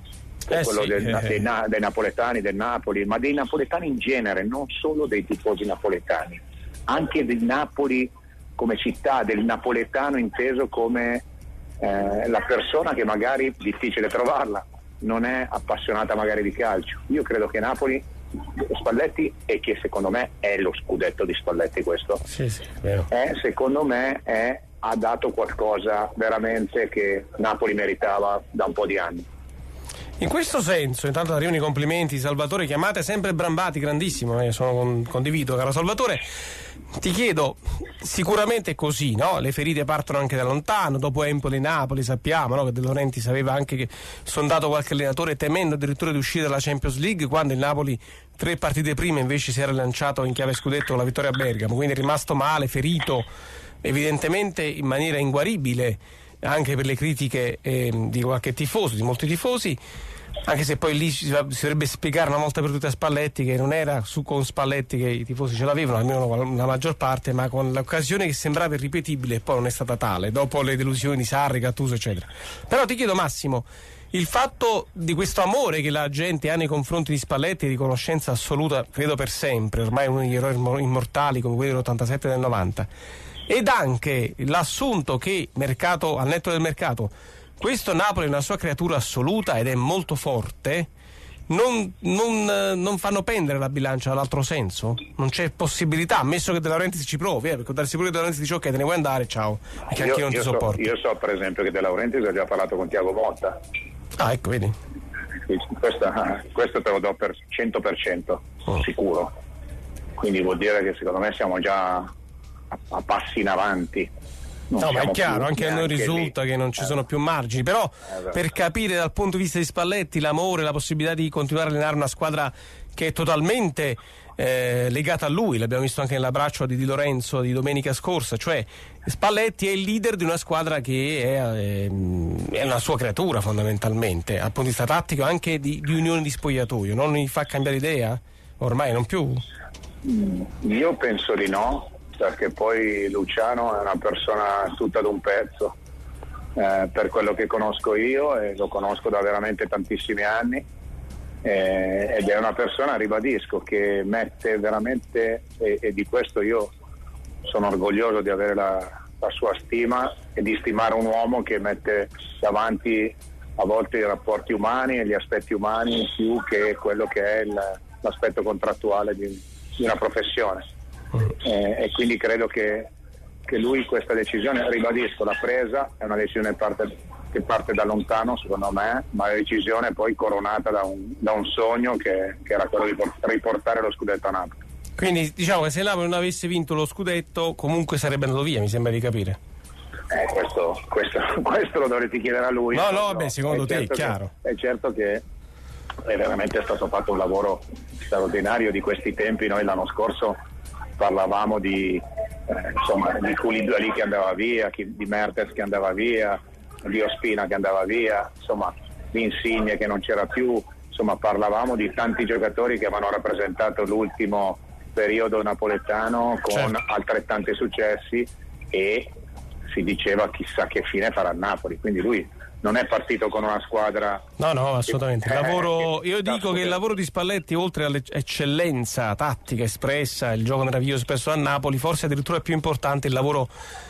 cioè eh quello sì, del, eh. dei, dei napoletani, del Napoli, ma dei napoletani in genere, non solo dei tifosi napoletani, anche del Napoli come città, del napoletano inteso come eh, la persona che magari, difficile trovarla, non è appassionata magari di calcio. Io credo che Napoli, Spalletti, e che secondo me è lo scudetto di Spalletti questo, sì, sì, vero. È, secondo me è, ha dato qualcosa veramente che Napoli meritava da un po' di anni. In questo senso, intanto arrivano i complimenti, Salvatore, chiamate sempre Brambati, grandissimo, eh, sono con, condivido, caro Salvatore. Ti chiedo, sicuramente è così, no? Le ferite partono anche da lontano, dopo Empoli-Napoli sappiamo, no? Che De Laurentiis aveva anche che sondato qualche allenatore temendo addirittura di uscire dalla Champions League, quando il Napoli tre partite prima invece si era lanciato in chiave scudetto con la vittoria a Bergamo, quindi è rimasto male, ferito, evidentemente in maniera inguaribile, anche per le critiche eh, di qualche tifoso, di molti tifosi, anche se poi lì si, si dovrebbe spiegare una volta per tutte a Spalletti che non era su con Spalletti che i tifosi ce l'avevano, almeno la maggior parte, ma con l'occasione che sembrava irripetibile e poi non è stata tale, dopo le delusioni di Sarri, Gattuso eccetera. Però ti chiedo, Massimo, il fatto di questo amore che la gente ha nei confronti di Spalletti, riconoscenza assoluta, credo per sempre, ormai uno degli eroi immortali come quelli dell'ottantasette e del novanta, ed anche l'assunto che mercato, al netto del mercato, questo Napoli è una sua creatura assoluta ed è molto forte, non, non, non fanno pendere la bilancia dall'altro senso? Non c'è possibilità, ammesso che De Laurentiis ci provi, eh, perché darsi pure che De Laurentiis dice ok, te ne vuoi andare, ciao, perché anche io non ti so, sopporto. Io so per esempio che De Laurentiis ha già parlato con Thiago Motta. Ah, ecco, vedi. Questa, questo te lo do per cento per cento oh. sicuro, quindi vuol dire che secondo me siamo già a, a passi in avanti. Non no, ma è chiaro, anche a noi risulta lì. Che non ci eh. sono più margini, però eh, per capire dal punto di vista di Spalletti l'amore, la possibilità di continuare a allenare una squadra che è totalmente eh, legata a lui, l'abbiamo visto anche nell'abbraccio di Di Lorenzo di domenica scorsa, cioè Spalletti è il leader di una squadra che è, è, è una sua creatura fondamentalmente, dal punto di vista tattico, anche di, di unione di spogliatoio. Non gli fa cambiare idea? Ormai non più? Io penso di no, perché poi Luciano è una persona tutta d'un pezzo, eh, per quello che conosco io, e lo conosco da veramente tantissimi anni, eh, ed è una persona, ribadisco, che mette veramente, e, e di questo io sono orgoglioso di avere la, la sua stima e di stimare un uomo che mette davanti a volte i rapporti umani e gli aspetti umani più che quello che è il, l'aspetto contrattuale di, di una professione. Eh, e quindi credo che, che lui questa decisione, ribadisco, l'ha presa, è una decisione parte, che parte da lontano secondo me, ma la decisione è poi coronata da un, da un sogno che, che era quello di riportare lo scudetto a Napoli. Quindi diciamo che se il Napoli non avesse vinto lo scudetto comunque sarebbe andato via, mi sembra di capire. Eh, questo, questo, questo lo dovresti chiedere a lui. No, no, vabbè, secondo te è chiaro. Che, è certo che è veramente stato fatto un lavoro straordinario di questi tempi. Noi l'anno scorso parlavamo di eh, insomma di Koulibaly che andava via, di Mertens che andava via, di Ospina che andava via, insomma di Insigne che non c'era più, insomma parlavamo di tanti giocatori che avevano rappresentato l'ultimo periodo napoletano con certo. altrettanti successi, e si diceva chissà che fine farà il Napoli, quindi lui non è partito con una squadra. No, no, assolutamente. Il lavoro, io dico che il lavoro di Spalletti, oltre all'eccellenza tattica espressa, il gioco meraviglioso espresso a Napoli, forse addirittura è più importante il lavoro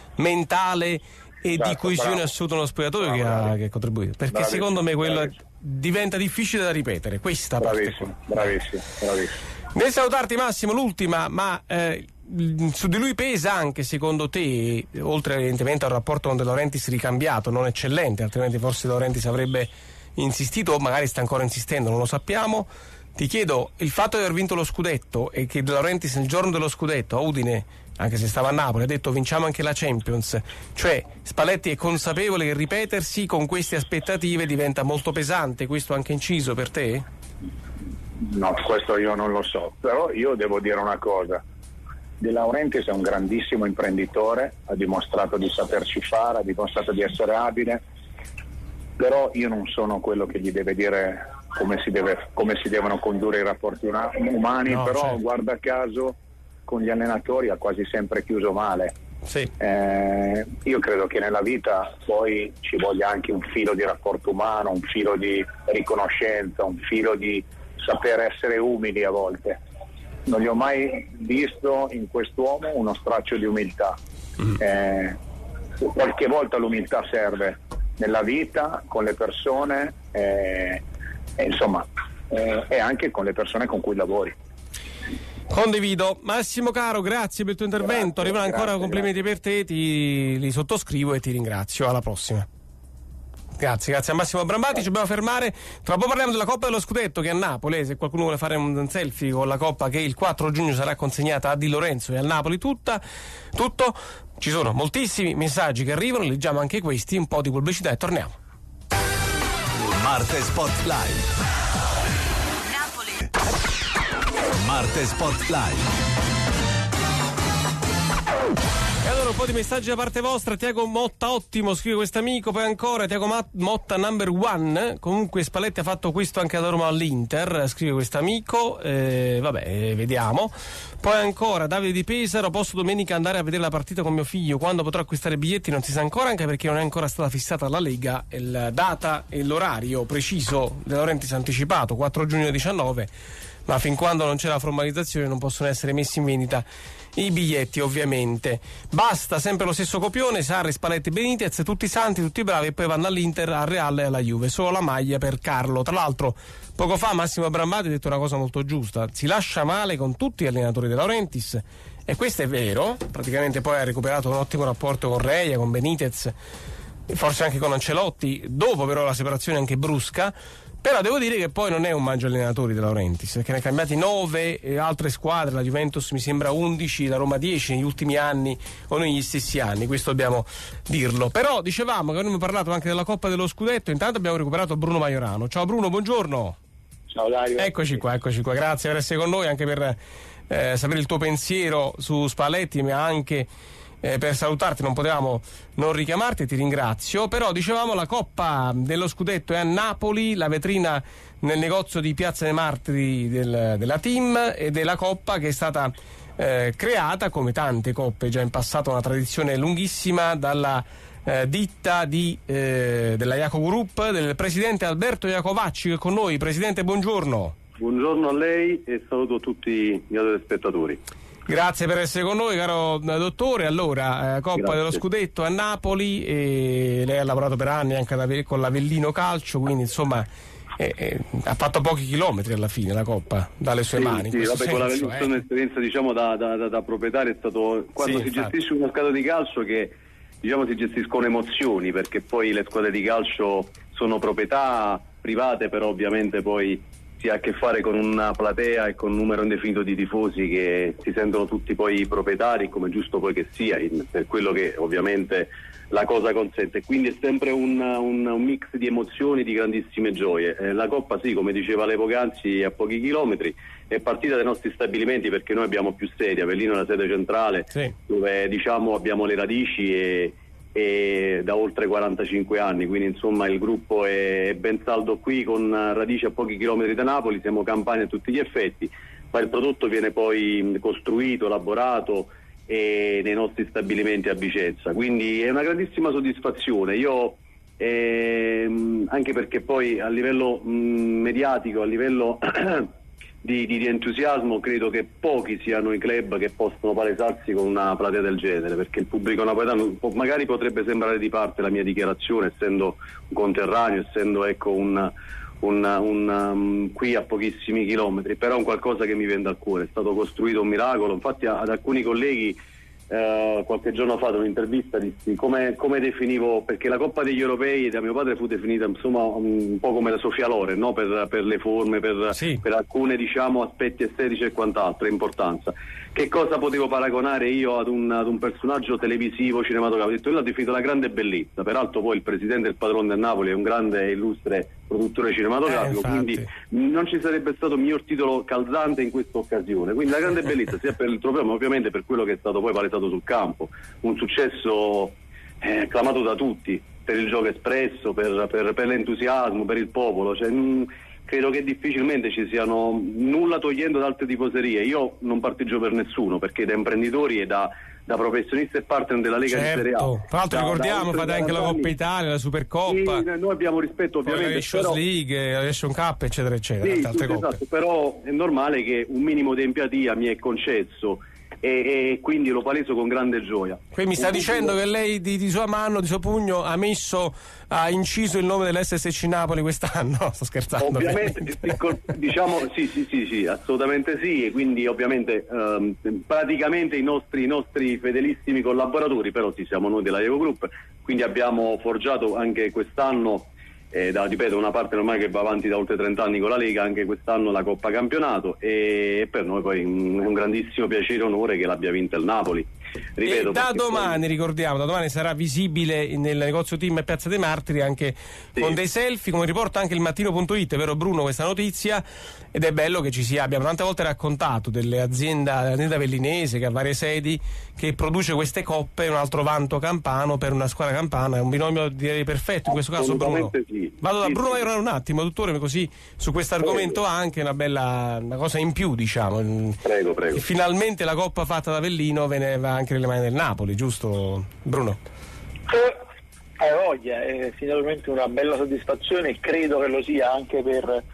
mentale e esatto, di coesione bravo. assoluta nello spogliatoio che ha, che ha contribuito. Perché bravissimo, secondo me quello bravissimo. diventa difficile da ripetere. Questa bravissimo, parte qua. Bravissimo, bravissimo. Nel salutarti, Massimo, l'ultima, ma eh, su di lui pesa anche, secondo te, oltre evidentemente al rapporto con De Laurentiis ricambiato, non eccellente, altrimenti forse De Laurentiis avrebbe insistito, o magari sta ancora insistendo, non lo sappiamo. Ti chiedo, il fatto di aver vinto lo scudetto e che De Laurentiis nel giorno dello scudetto a Udine, anche se stava a Napoli, ha detto vinciamo anche la Champions, cioè Spalletti è consapevole che ripetersi con queste aspettative diventa molto pesante, questo anche inciso per te? No, questo io non lo so, però io devo dire una cosa: De Laurentiis è un grandissimo imprenditore, ha dimostrato di saperci fare, ha dimostrato di essere abile, però io non sono quello che gli deve dire come si, deve, come si devono condurre i rapporti umani, no, però certo. guarda caso con gli allenatori ha quasi sempre chiuso male, Sì. Eh, io credo che nella vita poi ci voglia anche un filo di rapporto umano, un filo di riconoscenza, un filo di saper essere umili a volte. Non gli ho mai visto in quest'uomo uno straccio di umiltà. Mm. Eh, qualche volta l'umiltà serve nella vita, con le persone, eh, e insomma, eh, e anche con le persone con cui lavori. Condivido. Massimo caro, grazie per il tuo intervento. Grazie, Arrivano ancora grazie, complimenti grazie. per te, ti li sottoscrivo e ti ringrazio. Alla prossima. Grazie, grazie a Massimo Brambati. Ci dobbiamo fermare. Tra poco parliamo della Coppa dello Scudetto che è a Napoli. Se qualcuno vuole fare un selfie con la Coppa, che il quattro giugno sarà consegnata a Di Lorenzo e al Napoli tutta, tutto. Ci sono moltissimi messaggi che arrivano, leggiamo anche questi, un po' di pubblicità e torniamo. Marte Spotlight. Napoli. Marte Spotlight. E allora un po' di messaggi da parte vostra. Tiago Motta, ottimo, scrive quest'amico. Poi ancora Tiago Motta number one. Comunque Spalletti ha fatto questo anche da Roma all'Inter, scrive quest'amico. eh, vabbè, vediamo. Poi ancora Davide Di Pesaro, posso domenica andare a vedere la partita con mio figlio? Quando potrò acquistare biglietti non si sa ancora, anche perché non è ancora stata fissata la Lega la data e l'orario preciso. De Laurentiis anticipato quattro giugno diciannove, ma fin quando non c'è la formalizzazione non possono essere messi in vendita i biglietti, ovviamente. Basta, sempre lo stesso copione: Sarri, Spalletti, Benitez, tutti santi, tutti bravi, e poi vanno all'Inter, al Real e alla Juve. Solo la maglia per Carlo. Tra l'altro poco fa Massimo Brambati ha detto una cosa molto giusta: si lascia male con tutti gli allenatori De Laurentiis, e questo è vero. Praticamente poi ha recuperato un ottimo rapporto con Reia, con Benitez, forse anche con Ancelotti, dopo però la separazione anche brusca. Però devo dire che poi non è un maggio allenatori De Laurentiis, perché ne ha cambiati nove, e altre squadre, la Juventus mi sembra undici, la Roma dieci negli ultimi anni o negli stessi anni, questo dobbiamo dirlo. Però dicevamo che abbiamo parlato anche della Coppa dello Scudetto. Intanto abbiamo recuperato Bruno Majorano. Ciao Bruno, buongiorno. Ciao Dario. Eccoci qua, eccoci qua, grazie per essere con noi, anche per eh, sapere il tuo pensiero su Spalletti, ma anche Eh, per salutarti non potevamo non richiamarti, ti ringrazio. Però dicevamo la Coppa dello Scudetto è a Napoli, la vetrina nel negozio di Piazza dei Martiri del, della Team, ed è la Coppa che è stata eh, creata, come tante coppe già in passato, una tradizione lunghissima, dalla eh, ditta di, eh, della Jacob Group, del presidente Alberto Iacovacci, che è con noi. Presidente, buongiorno. Buongiorno a lei e saluto tutti gli altri spettatori. Grazie per essere con noi, caro dottore. Allora, eh, Coppa Grazie. dello Scudetto a Napoli, e lei ha lavorato per anni anche da, con l'Avellino Calcio, quindi insomma eh, eh, ha fatto pochi chilometri alla fine la Coppa dalle sue sì, mani. Sì, vabbè, con l'Avellino è eh. un'esperienza, diciamo, da, da, da, da proprietario. È stato quando sì, si infatti. gestisce uno scatto di calcio che, diciamo, si gestiscono emozioni, perché poi le squadre di calcio sono proprietà private, però ovviamente poi si ha a che fare con una platea e con un numero indefinito di tifosi che si sentono tutti poi proprietari, come giusto poi che sia, in, per quello che ovviamente la cosa consente. Quindi è sempre un, un, un mix di emozioni, di grandissime gioie. Eh, la Coppa, sì, come diceva lei poc'anzi, a pochi chilometri, è partita dai nostri stabilimenti, perché noi abbiamo più sedi. Avellino è la sede centrale, sì, dove diciamo abbiamo le radici e e da oltre quarantacinque anni, quindi insomma il gruppo è ben saldo qui, con radici a pochi chilometri da Napoli. Siamo campani a tutti gli effetti, ma il prodotto viene poi costruito, elaborato e nei nostri stabilimenti a Vicenza, quindi è una grandissima soddisfazione. Io ehm, anche perché poi a livello mh, mediatico, a livello Di, di, di entusiasmo, credo che pochi siano i club che possono palesarsi con una platea del genere, perché il pubblico napoletano, magari potrebbe sembrare di parte la mia dichiarazione, essendo un conterraneo, essendo ecco un, un, un um, qui a pochissimi chilometri, però è un qualcosa che mi viene dal cuore. È stato costruito un miracolo. Infatti ad alcuni colleghi Uh, qualche giorno fa, in un'intervista, dissi come, come definivo, perché la Coppa degli Europei da mio padre fu definita insomma un po' come la Sofia Loren, no? per, per le forme, per, sì. per alcune diciamo aspetti estetici e quant'altro, importanza. Che cosa potevo paragonare io ad un, ad un personaggio televisivo, cinematografico? Ho detto, lui l'ha definito la grande bellezza. Peraltro poi il presidente del padrone del Napoli è un grande e illustre produttore cinematografico, eh, quindi non ci sarebbe stato miglior titolo calzante in questa occasione. Quindi la grande bellezza sia per il trofeo, ma ovviamente per quello che è stato poi palesato sul campo. Un successo eh, acclamato da tutti, per il gioco espresso, per, per, per l'entusiasmo, per il popolo. Cioè, mh, credo che difficilmente ci siano, nulla togliendo da altre tifoserie. Io non parteggio per nessuno, perché da imprenditori e da, da professionisti e partner della Lega certo. di Serie A. Tra l'altro da, ricordiamo, da fate anche la Coppa Italia, la Supercoppa. Sì, noi abbiamo rispetto ovviamente. La Nations però... League, la Nation Cup, eccetera, eccetera. Sì, altre sì, coppe. esatto, però è normale che un minimo di empatia mi è concesso. E, e quindi lo paleso con grande gioia. Qui mi sta un dicendo punto... che lei di, di sua mano, di suo pugno, ha messo, ha inciso il nome dell'S S C Napoli quest'anno. Sto scherzando. Ovviamente, diciamo sì, sì, sì, sì, assolutamente sì, e quindi ovviamente ehm, praticamente i nostri, i nostri fedelissimi collaboratori, però sì, siamo noi della Eco Group, quindi abbiamo forgiato anche quest'anno. Eh, da, ripeto, una parte ormai che va avanti da oltre trenta anni con la Lega, anche quest'anno la Coppa Campionato, e per noi poi è un grandissimo piacere e onore che l'abbia vinta il Napoli. Ripeto, e da domani, poi... ricordiamo, da domani sarà visibile nel negozio Team e Piazza dei Martiri anche sì. con dei selfie, come riporta anche il mattino punto it, vero Bruno, questa notizia, ed è bello che ci sia, abbiamo tante volte raccontato delle aziende, l'azienda vellinese che ha varie sedi, che produce queste coppe, un altro vanto campano per una squadra campana, è un binomio direi perfetto in questo caso Bruno. Sì. Vado da sì, Bruno sì. un attimo, dottore, così su questo argomento anche una bella una cosa in più, diciamo. Prego, prego. E finalmente la coppa fatta da Avellino veneva anche nelle mani del Napoli, giusto Bruno? Hai voglia, è finalmente una bella soddisfazione e credo che lo sia anche per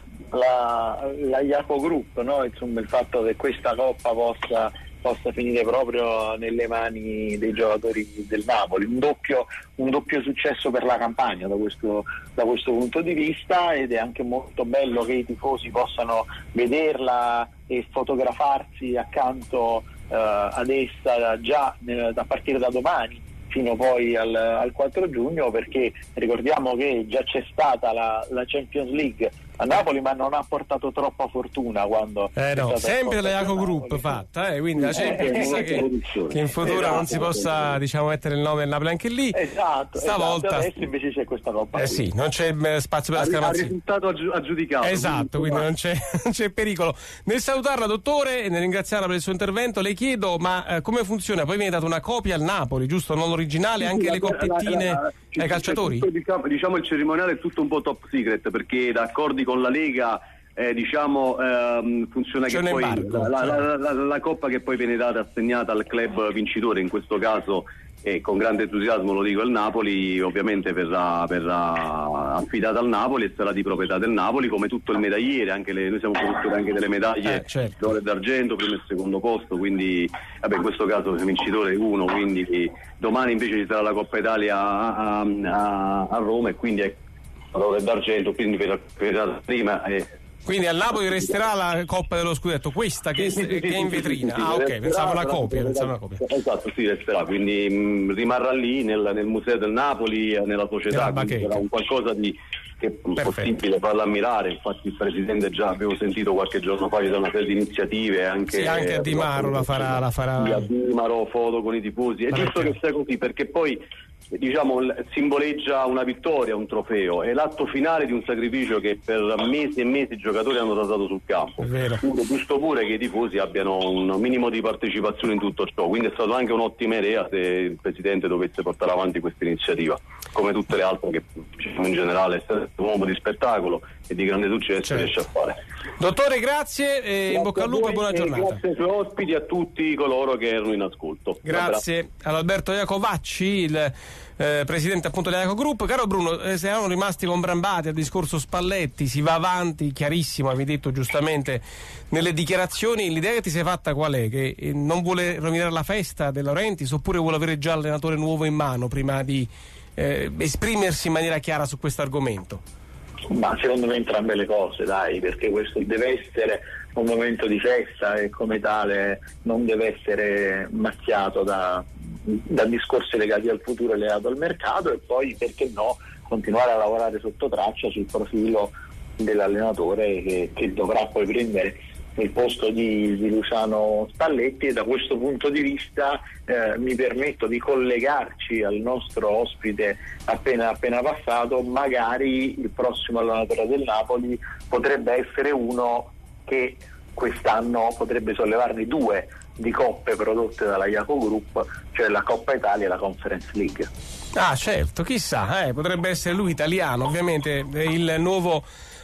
la, la Iaco Group, no? Insomma, il fatto che questa coppa possa, possa finire proprio nelle mani dei giocatori del Napoli, un doppio, un doppio successo per la campagna da questo, da questo punto di vista, ed è anche molto bello che i tifosi possano vederla e fotografarsi accanto uh, ad essa già eh, da partire da domani fino poi al, al quattro giugno, perché ricordiamo che già c'è stata la, la Champions League a Napoli, ma non ha portato troppa fortuna quando eh no, sempre la Iaco Group fatta, eh, quindi la Champions eh, che, che in futuro esatto, non si possa diciamo mettere il nome del Napoli anche lì. Esatto, stavolta esatto, adesso invece c'è questa coppa. Eh sì, non c'è spazio per la sclamazione. Ha risultato aggiudicato. Esatto, quindi non c'è, non c'è pericolo. Nel salutarla dottore e nel ringraziarla per il suo intervento, le chiedo ma eh, come funziona? Poi viene data una copia al Napoli, giusto? Non l'originale, sì, anche sì, le coppettine la, la, la, ai calciatori? Tutto, diciamo, diciamo il cerimoniale è tutto un po' top secret, perché da accordi con la Lega eh, diciamo ehm, funziona C'è che poi embargo, la, cioè. la, la, la coppa che poi viene data assegnata al club vincitore, in questo caso e con grande entusiasmo lo dico il Napoli, ovviamente verrà, verrà affidata al Napoli e sarà di proprietà del Napoli, come tutto il medagliere, anche le, noi siamo produttori anche delle medaglie eh, certo. d'oro e d'argento, primo e secondo posto, quindi vabbè, in questo caso il vincitore è uno, quindi domani invece ci sarà la Coppa Italia a, a, a Roma e quindi è d'oro e d'argento, quindi per, per la prima è, quindi al Napoli resterà la Coppa dello Scudetto, questa che, sì, sì, che sì, è in sì, vetrina. sì, sì, ah ok, resterà, pensavo una copia, pensavo una copia. Esatto, sì, resterà, quindi mh, rimarrà lì nel, nel museo del Napoli, nella società, quindi sarà un qualcosa di che è possibile farla ammirare. Infatti il Presidente già avevo sentito qualche giorno fa ci sono una serie di iniziative anche, sì, anche a Di Maro la farà, la farà... a Di Maro, foto con i tifosi, è giusto che sia così, perché poi diciamo simboleggia una vittoria, un trofeo, è l'atto finale di un sacrificio che per mesi e mesi i giocatori hanno trasato sul campo. Quindi è giusto pure che i tifosi abbiano un minimo di partecipazione in tutto ciò, quindi è stata anche un'ottima idea se il Presidente dovesse portare avanti questa iniziativa, come tutte le altre che in generale è stato un uomo di spettacolo e di grande successo, certo, riesce a fare. Dottore, grazie e grazie in bocca al lupo e buona giornata. Grazie ai suoi ospiti e a tutti coloro che erano in ascolto. Grazie ad Alberto Iacovacci, il eh, presidente appunto dell'Iaco Group. Caro Bruno, eh, se erano rimasti combrambati al discorso Spalletti, si va avanti, chiarissimo, avevi detto giustamente nelle dichiarazioni, l'idea che ti sei fatta qual è? Che eh, non vuole rovinare la festa De Laurentiis oppure vuole avere già l'allenatore nuovo in mano prima di eh, esprimersi in maniera chiara su questo argomento? Ma secondo me entrambe le cose, dai, perché questo deve essere un momento di festa e come tale non deve essere macchiato da, da discorsi legati al futuro e legato al mercato, e poi perché no continuare a lavorare sotto traccia sul profilo dell'allenatore che, che dovrà poi prendere il posto di, di Luciano Spalletti, e da questo punto di vista eh, mi permetto di collegarci al nostro ospite appena, appena passato. Magari il prossimo allenatore del Napoli potrebbe essere uno che quest'anno potrebbe sollevarne due di coppe prodotte dalla Iaco Group, cioè la Coppa Italia e la Conference League. Ah certo, chissà, eh, potrebbe essere lui italiano, ovviamente il nuovo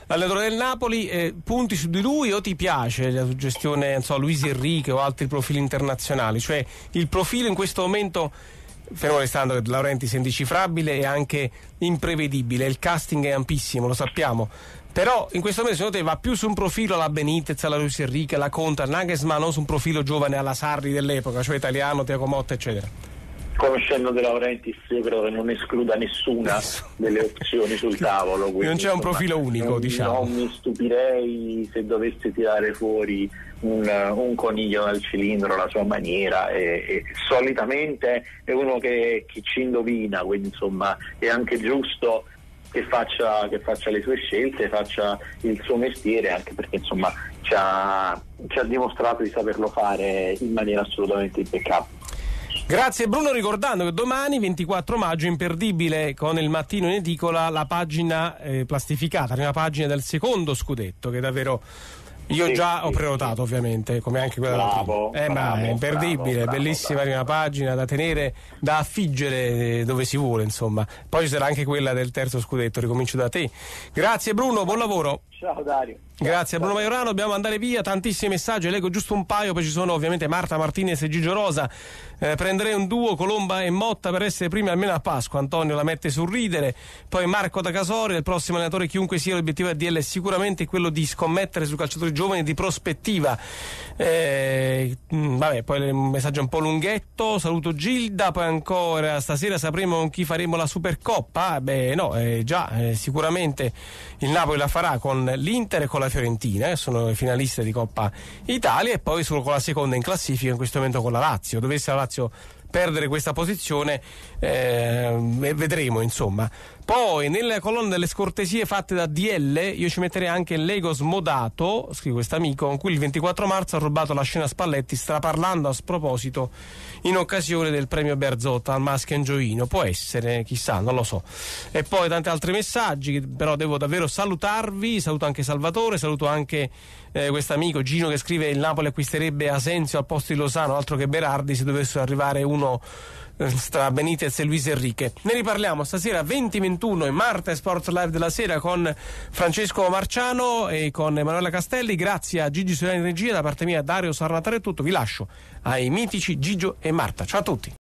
l'allenatore del Napoli, eh, punti su di lui o ti piace la suggestione, non so, Luis Enrique o altri profili internazionali? Cioè il profilo in questo momento, fermo restando che De Laurentiis è indecifrabile e anche imprevedibile, il casting è ampissimo, lo sappiamo, però in questo momento secondo te va più su un profilo alla Benitez, alla Luis Enrique, alla Conte, al Nagelsmann, non su un profilo giovane alla Sarri dell'epoca, cioè italiano, Thiago Motta eccetera? Conoscendo De Laurentiis io credo che non escluda nessuna delle opzioni sul tavolo, quindi, non c'è un profilo insomma, unico, non, diciamo. Non mi stupirei se dovesse tirare fuori un, un coniglio dal cilindro, la sua maniera, e, e solitamente è uno che, che ci indovina, quindi insomma è anche giusto che faccia, che faccia le sue scelte, faccia il suo mestiere, anche perché insomma ci ha, ci ha dimostrato di saperlo fare in maniera assolutamente impeccabile. Grazie Bruno, ricordando che domani ventiquattro maggio imperdibile con il mattino in edicola la pagina eh, plastificata, la prima pagina del secondo scudetto, che davvero io sì, già sì, ho prenotato, sì. ovviamente, come anche quella bravo, eh, bravo, ma è imperdibile, bravo, bravo, bellissima bravo. prima pagina da tenere, da affiggere dove si vuole, insomma. Poi ci sarà anche quella del terzo scudetto, ricomincio da te. Grazie Bruno, buon lavoro. Ciao Dario. Grazie a Bruno Majorano, dobbiamo andare via, tantissimi messaggi, leggo giusto un paio, poi ci sono ovviamente Marta Martinez e Gigio Rosa. Eh, prenderei un duo Colomba e Motta per essere primi almeno a Pasqua, Antonio la mette sul ridere. Poi Marco da Casori, il prossimo allenatore chiunque sia, l'obiettivo del D L è sicuramente quello di scommettere su calciatori giovani di prospettiva. Eh, mh, vabbè, poi un messaggio un po' lunghetto, saluto Gilda, poi ancora stasera sapremo con chi faremo la Supercoppa. Ah, beh no, eh, già eh, sicuramente il Napoli la farà con l'Inter e con la Fiorentina, eh, sono i finalisti di Coppa Italia, e poi solo con la seconda in classifica in questo momento con la Lazio. Dovesse la Lazio perdere questa posizione eh, vedremo, insomma. Poi nella colonna delle scortesie fatte da D L io ci metterei anche Lego Smodato, scrive questo amico, con cui il ventiquattro marzo ha rubato la scena Spalletti straparlando a sproposito in occasione del premio Berzotta al Maschio Angioino. Può essere, chissà, non lo so. E poi tanti altri messaggi, però devo davvero salutarvi, saluto anche Salvatore, saluto anche eh, questo amico Gino che scrive: il Napoli acquisterebbe Asensio al posto di Lozano, altro che Berardi, se dovesse arrivare uno tra Benitez e Luis Enrique. Ne riparliamo stasera venti ventuno in Marte Sport Live della sera con Francesco Marciano e con Emanuela Castelli. Grazie a Gigi Solani in regia, da parte mia Dario Sarnatare è tutto, vi lascio ai mitici Gigio e Marta. Ciao a tutti.